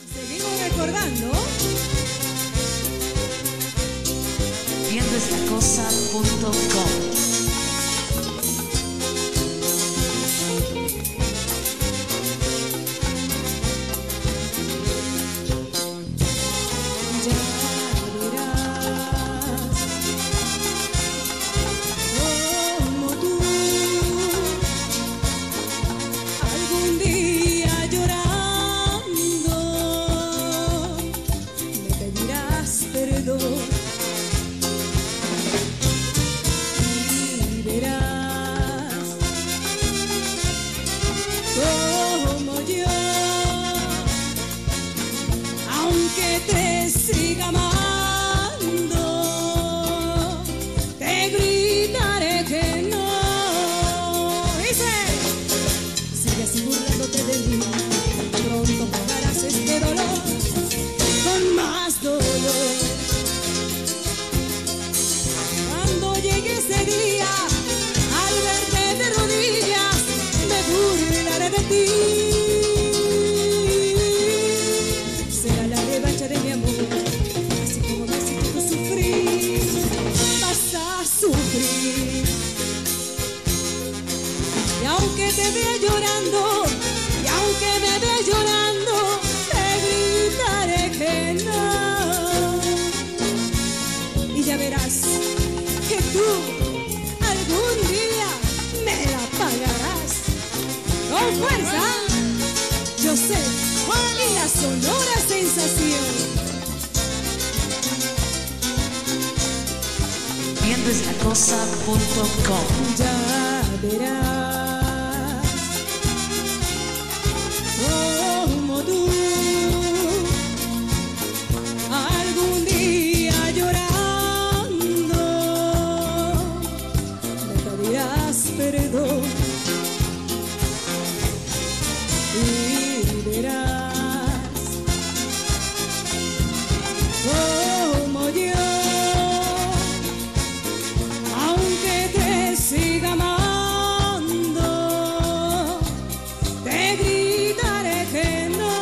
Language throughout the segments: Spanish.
Seguimos recordando. Viendoestacosa.com. Como yo, aunque te siga amando, te gritaré que no. Dice, sigue así burlándote de mí, pronto pagarás este dolor con más dolor. Cuando llegue ese día, al verte de rodillas, me burlaré de ti. Será la revancha de mi amor, así como me has hecho sufrir, vas a sufrir. Y aunque te vea llorando, y aunque me vea llorando, te gritaré que no. Y ya verás que tú algún día me la pagarás con fuerza. Yo sé, y la sonora sensación. Viendoestacosa.com. Ya verás como tú algún día llorando me pedirás perdón y verás como yo, aunque te siga amando, te gritaré que no.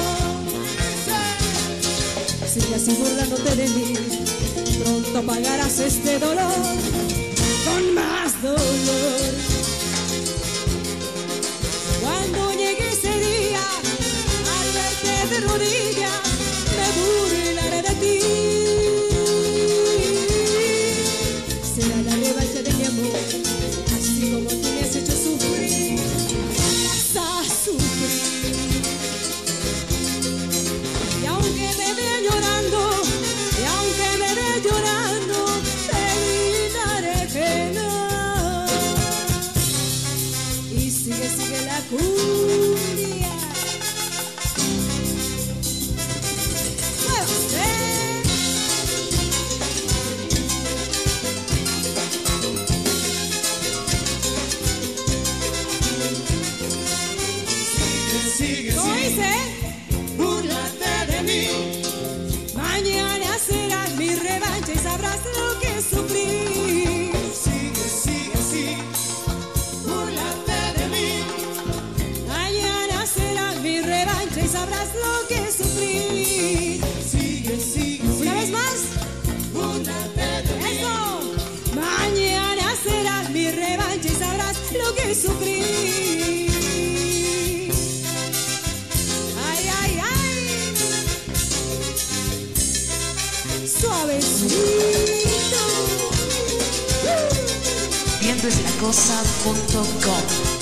Sigue así burlándote de mí, pronto pagarás este dolor con más dolor. Cuando llegue ese día, al verte de rodillas, me burlaré de ti. Será la revancha de mi amor, así como tú me has hecho sufrir, vas a sufrir. Y aunque me vea llorando, y aunque me vea llorando, te gritaré que no. Y sigue, sigue la cumbia. ¡Muévase! Sigue, ¿Cómo dice? búrlate de mí. Mañana serás mi revancha y sabrás lo que sufrí. Sigue, sí, búrlate de mí. Mañana serás mi revancha y sabrás lo que sufrí. Sigue, Una vez más, búrlate de mí. eso. Mañana serás mi revancha y sabrás lo que sufrí. Ay, ay, ay. Suavecito. Viendoestacosa.com.